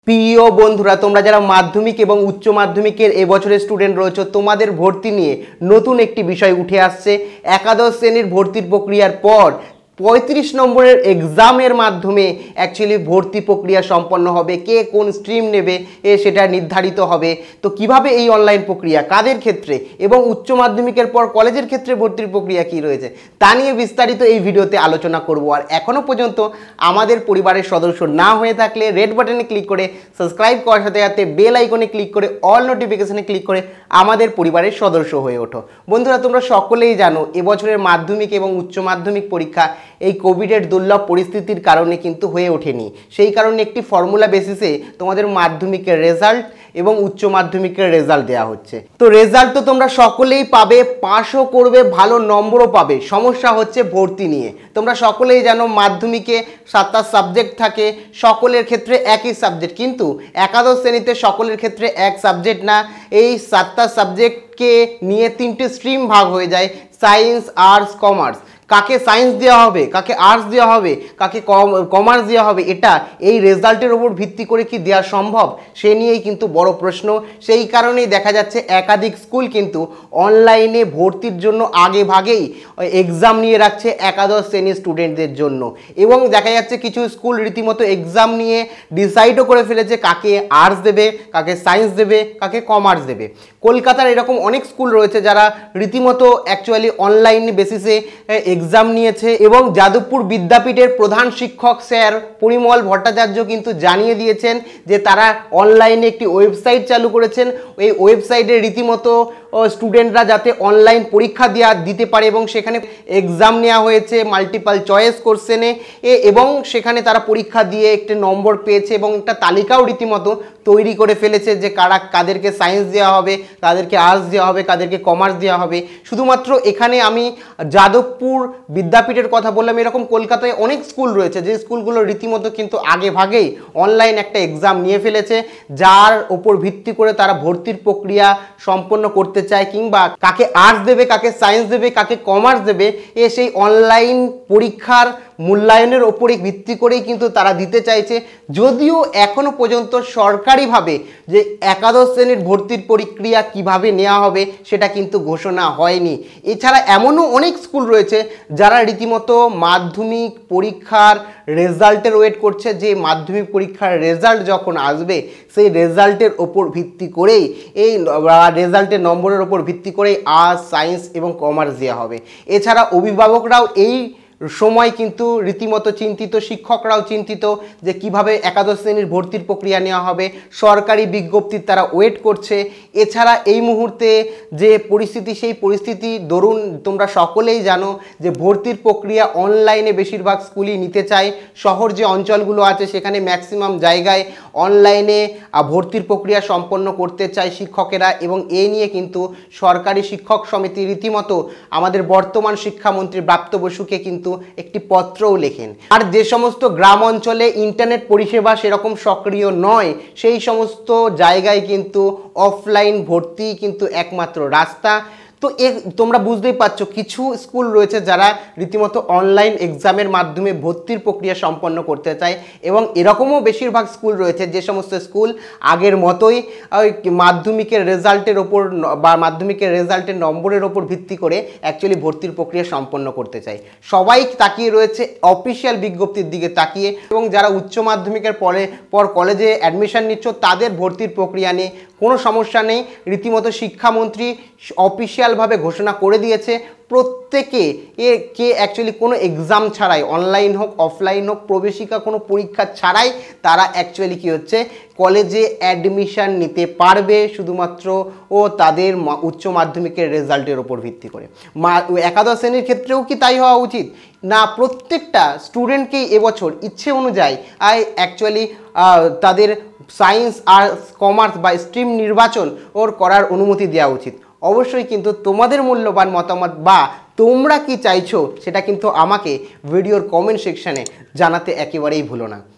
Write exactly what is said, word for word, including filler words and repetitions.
প্রিয় বন্ধুরা, তোমরা যারা মাধ্যমিক এবং উচ্চ মাধ্যমিকের এবছরের স্টুডেন্ট রয়েছে, তোমাদের ভর্তি নিয়ে নতুন একটি বিষয় উঠে আসছে। একাদশ শ্রেণীর ভর্তির প্রক্রিয়ার পর পঁয়ত্রিশ নম্বরের এক্সামের মাধ্যমে অ্যাকচুয়ালি ভর্তি প্রক্রিয়া সম্পন্ন হবে। কে কোন স্ট্রিম নেবে এ সেটা নির্ধারিত হবে। তো কিভাবে এই অনলাইন প্রক্রিয়া, কাদের ক্ষেত্রে এবং উচ্চ মাধ্যমিকের পর কলেজের ক্ষেত্রে ভর্তির প্রক্রিয়া কি রয়েছে তা নিয়ে বিস্তারিত এই ভিডিওতে আলোচনা করব। আর এখনও পর্যন্ত আমাদের পরিবারের সদস্য না হয়ে থাকলে রেড বাটনে ক্লিক করে সাবস্ক্রাইব করার সাথে সাথে বেল আইকনে ক্লিক করে অল নোটিফিকেশনে ক্লিক করে আমাদের পরিবারের সদস্য হয়ে ওঠো। বন্ধুরা, তোমরা সকলেই জানো এবছরের মাধ্যমিক এবং উচ্চ মাধ্যমিক পরীক্ষা এই কোভিডের দুর্লভ পরিস্থিতির কারণে কিন্তু হয়ে ওঠেনি। সেই কারণে একটি ফর্মুলা বেসিসে তোমাদের মাধ্যমিকের রেজাল্ট এবং উচ্চ মাধ্যমিকের রেজাল্ট দেওয়া হচ্ছে। তো রেজাল্ট তো তোমরা সকলেই পাবে, পাসও করবে, ভালো নম্বরও পাবে। সমস্যা হচ্ছে ভর্তি নিয়ে। তোমরা সকলেই জানো মাধ্যমিকে সাতটা সাবজেক্ট থাকে, সকলের ক্ষেত্রে একই সাবজেক্ট, কিন্তু একাদশ শ্রেণীতে সকলের ক্ষেত্রে এক সাবজেক্ট না, এই সাতটা সাবজেক্টকে নিয়ে তিনটে স্ট্রিম ভাগ হয়ে যায়, সায়েন্স, আর্টস, কমার্স। কাকে সায়েন্স দেওয়া হবে, কাকে আর্টস দেওয়া হবে, কাকে কমার্স দেওয়া হবে, এটা এই রেজাল্টের ওপর ভিত্তি করে কি দেওয়া সম্ভব সে নিয়েই কিন্তু বড় প্রশ্ন। সেই কারণেই দেখা যাচ্ছে একাধিক স্কুল কিন্তু অনলাইনে ভর্তির জন্য আগে ভাগেই এক্সাম নিয়ে রাখছে একাদশ শ্রেণীর স্টুডেন্টদের জন্য, এবং দেখা যাচ্ছে কিছু স্কুল রীতিমতো এক্সাম নিয়ে ডিসাইডও করে ফেলেছে কাকে আর্টস দেবে, কাকে সায়েন্স দেবে, কাকে কমার্স দেবে। কলকাতার এরকম অনেক স্কুল রয়েছে যারা রীতিমতো অ্যাকচুয়ালি অনলাইন বেসিসে এক্সাম নিয়েছে, এবং যাদবপুর বিদ্যাপীঠের প্রধান শিক্ষক স্যার পরিমল ভট্টাচার্য কিন্তু জানিয়ে দিয়েছেন যে তারা অনলাইনে একটি ওয়েবসাইট চালু করেছেন। এই ওয়েবসাইটে রীতিমতো স্টুডেন্টরা যাতে অনলাইন পরীক্ষা দেওয়া দিতে পারে, এবং সেখানে এক্সাম নেওয়া হয়েছে মাল্টিপাল চয়েস কোশ্চেনে, এবং সেখানে তারা পরীক্ষা দিয়ে একটি নম্বর পেয়েছে, এবং একটা তালিকাও রীতিমতো তৈরি করে ফেলেছে যে কারা কাদেরকে সায়েন্স দেওয়া হবে, কাদেরকে আর্টস দেওয়া হবে, কাদেরকে কমার্স দেওয়া হবে। শুধুমাত্র এখানে আমি যাদবপুর বিদ্যাপীঠের কথা বললাম, এরকম কলকাতায় অনেক স্কুল রয়েছে যে স্কুলগুলো রীতিমতো কিন্তু আগে ভাগেই অনলাইন একটা এক্সাম নিয়ে ফেলেছে, যার ওপর ভিত্তি করে তারা ভর্তির প্রক্রিয়া সম্পন্ন করতে চায়, কিংবা কাকে আর্টস দেবে, কাকে সায়েন্স দেবে, কাকে কমার্স দেবে, এ সেই অনলাইন পরীক্ষার মূল্যায়নের ওপরে ভিত্তি করেই কিন্তু তারা দিতে চাইছে। যদিও এখনো পর্যন্ত সরকারিভাবে যে একাদশ শ্রেণীর ভর্তির প্রক্রিয়া কিভাবে নেওয়া হবে সেটা কিন্তু ঘোষণা হয়নি। এছাড়া এমনও অনেক স্কুল রয়েছে যারা রীতিমতো মাধ্যমিক পরীক্ষার রেজাল্টের ওয়েট করছে, যে মাধ্যমিক পরীক্ষার রেজাল্ট যখন আসবে সেই রেজাল্টের ওপর ভিত্তি করেই, এই রেজাল্টের নম্বরের ওপর ভিত্তি করেই আর্টস, সায়েন্স এবং কমার্স দেওয়া হবে। এছাড়া অভিভাবকরাও এই সময় কিন্তু রীতিমতো চিন্তিত, শিক্ষকরাও চিন্তিত যে কিভাবে একাদশ শ্রেণীর ভর্তির প্রক্রিয়া নেওয়া হবে। সরকারি বিজ্ঞপ্তির তারা ওয়েট করছে। এছাড়া এই মুহূর্তে যে পরিস্থিতি, সেই পরিস্থিতি দরুন তোমরা সকলেই জানো যে ভর্তির প্রক্রিয়া অনলাইনে বেশিরভাগ স্কুলই নিতে চায়। শহর যে অঞ্চলগুলো আছে সেখানে ম্যাক্সিমাম জায়গায় অনলাইনে ভর্তির প্রক্রিয়া সম্পন্ন করতে চায় শিক্ষকেরা, এবং এ নিয়ে কিন্তু সরকারি শিক্ষক সমিতি রীতিমতো আমাদের বর্তমান শিক্ষামন্ত্রী ব্রাত্য বসুকে কিন্তু একটি পত্রও লেখেন। আর যে সমস্ত গ্রাম অঞ্চলে ইন্টারনেট পরিষেবা সেরকম সক্রিয় নয়, সেই সমস্ত জায়গায় কিন্তু অফলাইন ভর্তি কিন্তু একমাত্র রাস্তা। তো এ তোমরা বুঝতেই পারছো কিছু স্কুল রয়েছে যারা রীতিমতো অনলাইন এক্সামের মাধ্যমে ভর্তির প্রক্রিয়া সম্পন্ন করতে চায়, এবং এরকমও বেশিরভাগ স্কুল রয়েছে যে সমস্ত স্কুল আগের মতোই মাধ্যমিকের রেজাল্টের ওপর বা মাধ্যমিকের রেজাল্টের নম্বরের ওপর ভিত্তি করে অ্যাকচুয়ালি ভর্তির প্রক্রিয়া সম্পন্ন করতে চায়। সবাই তাকিয়ে রয়েছে অফিসিয়াল বিজ্ঞপ্তির দিকে তাকিয়ে, এবং যারা উচ্চ মাধ্যমিকের পরে পর কলেজে অ্যাডমিশন নিচ্ছ তাদের ভর্তির প্রক্রিয়া নিয়ে কোনো সমস্যা নেই। রীতিমতো শিক্ষামন্ত্রী অফিসিয়ালভাবে ঘোষণা করে দিয়েছে প্রত্যেকে এ কে অ্যাকচুয়ালি কোনো এক্সাম ছাড়াই, অনলাইন হোক অফলাইন হোক, প্রবেশিকা কোনো পরীক্ষা ছাড়াই তারা অ্যাকচুয়ালি কী হচ্ছে কলেজে অ্যাডমিশান নিতে পারবে, শুধুমাত্র ও তাদের উচ্চ মাধ্যমিকের রেজাল্টের ওপর ভিত্তি করে। মা একাদশ শ্রেণীর ক্ষেত্রেও কি তাই হওয়া উচিত না? প্রত্যেকটা স্টুডেন্টকেই এবছর ইচ্ছে অনুযায়ী আই অ্যাকচুয়ালি তাদের সায়েন্স, আর্টস, কমার্স বা স্ট্রিম নির্বাচন ওর করার অনুমতি দেওয়া উচিত। অবশ্যই কিন্তু তোমাদের মূল্যবান মতামত বা তোমরা কি চাইছো সেটা কিন্তু আমাকে ভিডিওর কমেন্ট সেকশানে জানাতে একেবারেই ভুলো না।